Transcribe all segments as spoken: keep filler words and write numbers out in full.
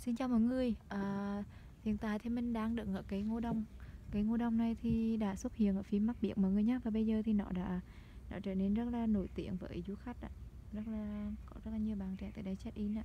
Xin chào mọi người. À, hiện tại thì mình đang đứng ở cái ngô đồng. Cái ngô đồng này thì đã xuất hiện ở phía Bắc Biển mọi người nhé. Và bây giờ thì nó đã nó trở nên rất là nổi tiếng với du khách ạ. Rất là có rất là nhiều bạn trẻ tới đây check in ạ.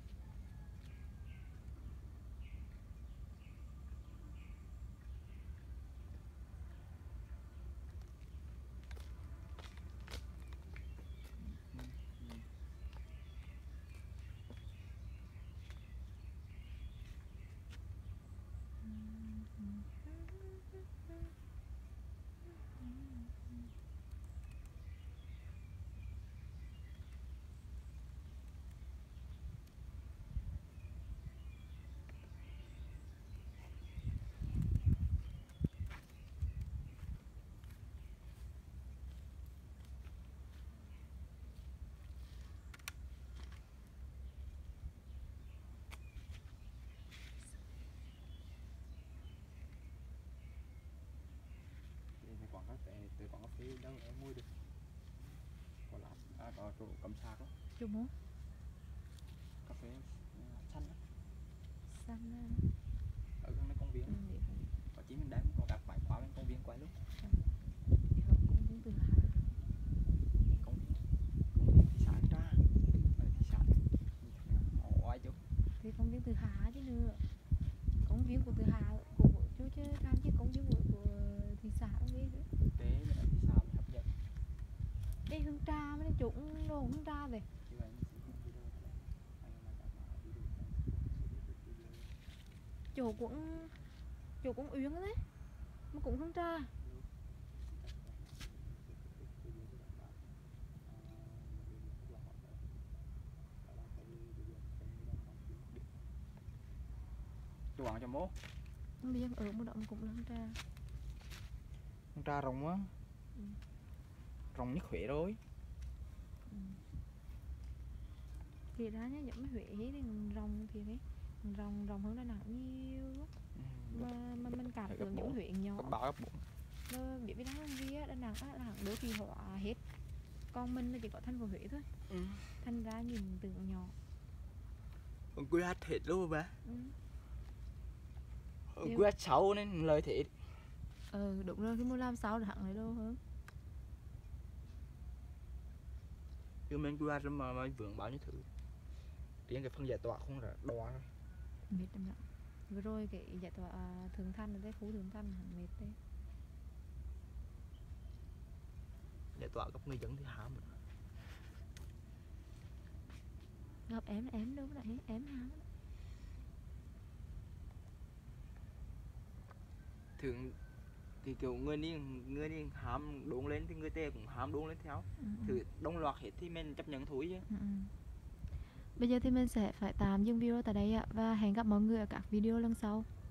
Quán cà phê, từ quán cà phê đâu em mua được có lắm, à, có chỗ cắm sạc đó. Chú muốn Cà phê uh, xanh đó. xanh Ở gần đây công viên, ừ, có chí mình đem có các bãi khóa bên công viên quay luôn. thì họ cũng muốn từ Hà Công viên, công viên thị xã Hương Trà, ở thị xã oai chú. thì công viên từ Hà chứ nữa. Công viên của từ Hà của chú chứ tham chứ công viên của, của thị xã không biết nữa. Tế là thị xã mới hấp dẫn. Đây Hương Trà mới trụng đồ Hương Trà về. Như vậy mình sẽ không đi đâu cả. Anh là các bạn đi được. Chỗ cũng chỗ cũng uyên đấy mà cũng Hương Trà. Chú bạn cho mố. Không biết ở một động cũng là Hương Trà. Hương Trà rồng á. Ừ. Rồng nhất Huế rồi. Ừ. Thì ra nhá giống Huế thì rồng thì đấy rồng rồng hơn Đà Nẵng nhiều Ừ. mà mà mình cảm tưởng những huyện nhỏ bảo các nó biết biết đáng gì á Đà Nẵng á là đô thị hóa hết, còn mình là chỉ có thành phố Huế thôi. ừ. Thành ra nhìn tưởng nhỏ. Quy hoạch hết luôn mà. Ừ. Quy hoạch xấu nên lời thiệt. Ừ đúng rồi, khi mua làm sao được hẳn lấy đâu hơn. Chứ mình quy hoạch mà, mà vướng bao nhiêu thứ. Riêng cái phần giải tỏa không là đo thôi. Mệt lắm đó. Vừa rồi cái giải tỏa à, Thượng Thanh ở đây, khu Thượng Thanh hẳn mệt đấy. Giải tỏa gặp người dân thì hám rồi. Gặp em em đâu đấy, em hám. Thường thì kiểu người đi người đi hám đốn lên thì người tê cũng hám đốn lên theo. Ừ. Thì đông loạt hết thì mình chấp nhận thôi chứ. Ừ. Bây giờ thì mình sẽ phải tạm dừng video tại đây ạ, và hẹn gặp mọi người ở các video lần sau.